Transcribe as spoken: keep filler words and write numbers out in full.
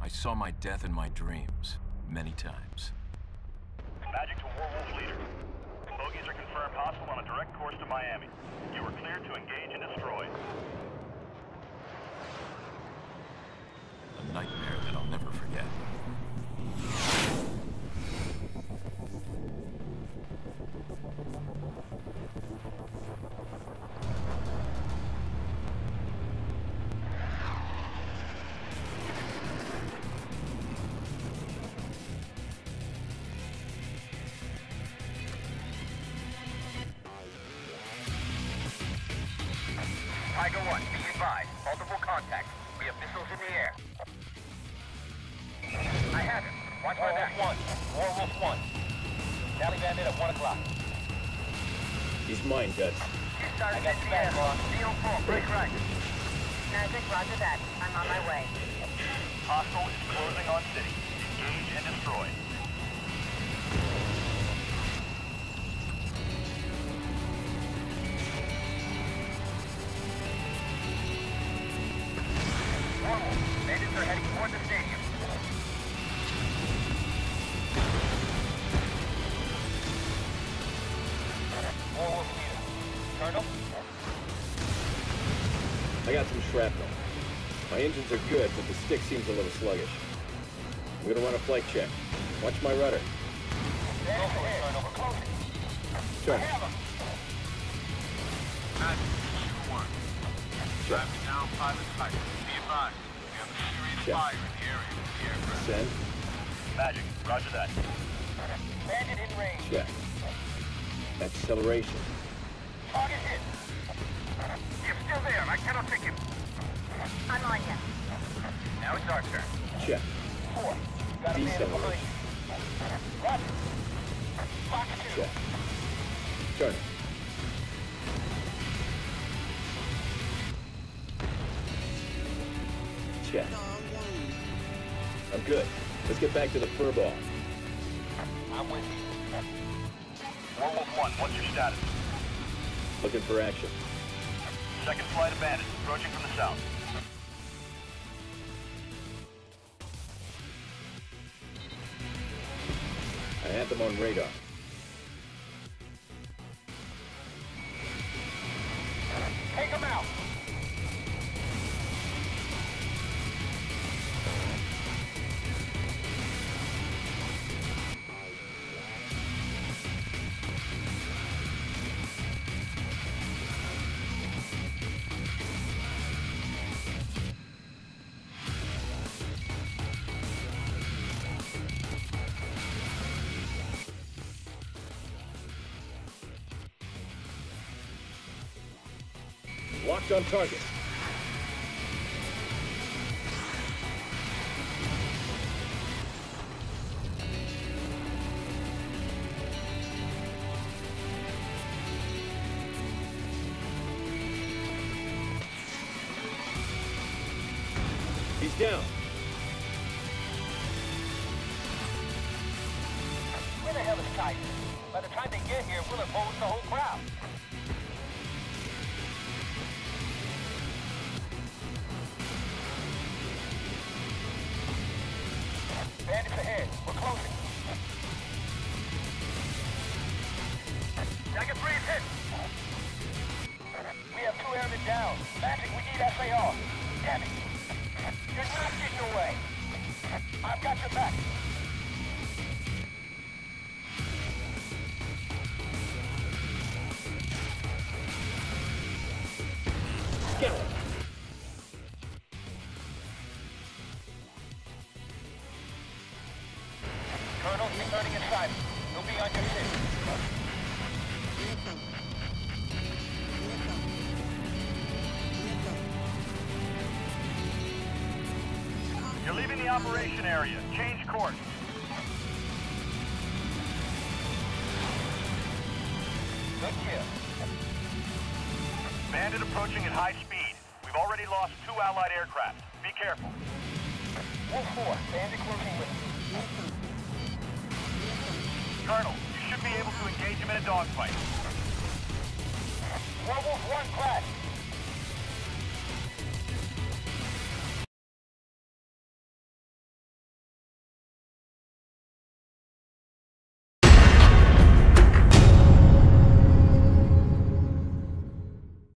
I saw my death in my dreams, many times. Magic to Warwolf leader. Bogies are confirmed hostile on a direct course to Miami. You are cleared to engage and destroy. A nightmare that I'll never forget. Tiger one, be advised. Multiple contacts. We have missiles in the air. I have him. Watch my back. one. Warwolf one. Tally Bandit at one o'clock. He's mine, Guts. You started I got in your the back, air. boss. Steel full. Break right. Magic, roger that. I'm on my way. Hostile is closing on city. Engage and destroy. Warwolf. Bandits are heading toward the stadium. Warwolf leader. Colonel? I got some shrapnel. My engines are good, but the stick seems a little sluggish. I'm gonna run a flight check. Watch my rudder. Bandits ahead. Colonel. We're closing. Turn. I have him. Magic two one. Driving down pilot type. Be advised. We have a serious Check. fire in the area with the aircraft. Send. Magic, roger that. Bandit in range. Check. Acceleration. Target hit. You're still there. I cannot take him. I'm on you. Now it's our turn. Check. Four. Got a man behind Deceleration. you. Roger. Pocket two. Check. Turn. Check. I'm good. Let's get back to the furball. I'm with you. Warwolf one, what's your status? Looking for action. Second flight of bandits approaching from the south. I had them on radar. Take him out. Locked on target. He's down. Where the hell is Tiger? By the time they get here, we'll have hosed the whole crowd. Bandits ahead. We're closing. Dagger three is hit. We have two airmen down. Magic, we need S A R. Damn it. You're not getting away. I've got your back. Scout. Colonel, returning assignment. We'll be on your six. You're leaving the operation area. Change course. Good kill. Bandit approaching at high speed. We've already lost two Allied aircraft. Be careful. Wolf four, Bandit closing with us. Colonel, you should be able to engage him in a dogfight. Warwolf one, crash.